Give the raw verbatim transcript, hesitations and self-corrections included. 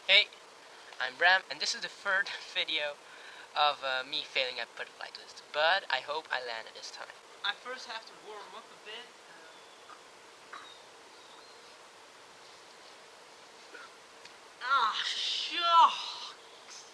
Hey, I'm Bram, and this is the third video of uh, me failing at butterfly twist, but I hope I land it this time. I first have to warm up a bit. Uh... Ah, shucks!